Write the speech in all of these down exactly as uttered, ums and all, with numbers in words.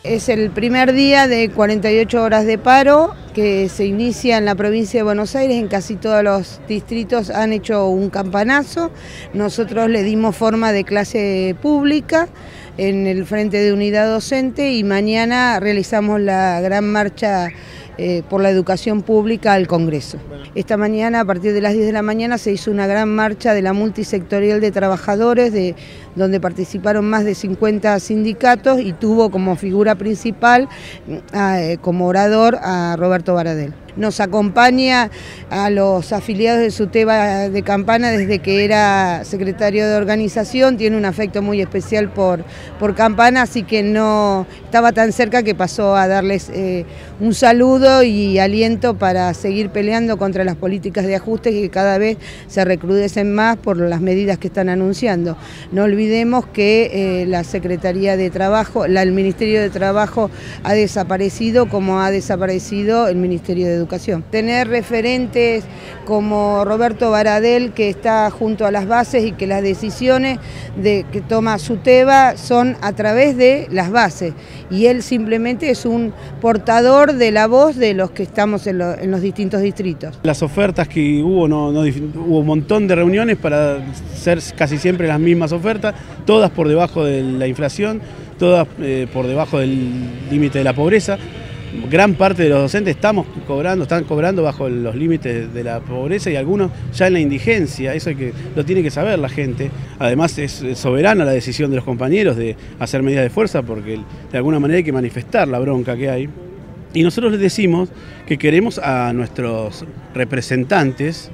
Es el primer día de cuarenta y ocho horas de paro que se inicia en la provincia de Buenos Aires. En casi todos los distritos han hecho un campanazo. Nosotros le dimos forma de clase pública en el Frente de Unidad Docente y mañana realizamos la gran marcha eh, por la educación pública al Congreso. Esta mañana, a partir de las diez de la mañana, se hizo una gran marcha de la multisectorial de trabajadores, de, donde participaron más de cincuenta sindicatos y tuvo como figura principal, eh, como orador, a Roberto Baradel. Nos acompaña a los afiliados de SUTEBA de Campana desde que era secretario de organización, tiene un afecto muy especial por, por Campana, así que no estaba tan cerca que pasó a darles eh, un saludo y aliento para seguir peleando contra las políticas de ajuste que cada vez se recrudecen más por las medidas que están anunciando. No olvidemos que eh, la Secretaría de Trabajo, la, el Ministerio de Trabajo ha desaparecido como ha desaparecido el Ministerio de Educación. Tener referentes como Roberto Baradel, que está junto a las bases y que las decisiones de, que toma SUTEBA son a través de las bases y él simplemente es un portador de la voz de los que estamos en, lo, en los distintos distritos. Las ofertas que hubo, no, no, hubo un montón de reuniones para ser casi siempre las mismas ofertas, todas por debajo de la inflación, todas eh, por debajo del límite de la pobreza. Gran parte de los docentes estamos cobrando, están cobrando bajo los límites de la pobreza y algunos ya en la indigencia, eso hay que, lo tiene que saber la gente. Además es soberana la decisión de los compañeros de hacer medidas de fuerza porque de alguna manera hay que manifestar la bronca que hay. Y nosotros les decimos que queremos a nuestros representantes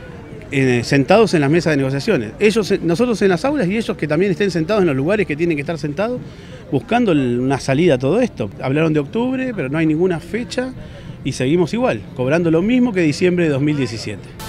Eh, sentados en las mesas de negociaciones, ellos, nosotros en las aulas y ellos que también estén sentados en los lugares que tienen que estar sentados buscando una salida a todo esto. Hablaron de octubre, pero no hay ninguna fecha y seguimos igual, cobrando lo mismo que diciembre de dos mil diecisiete.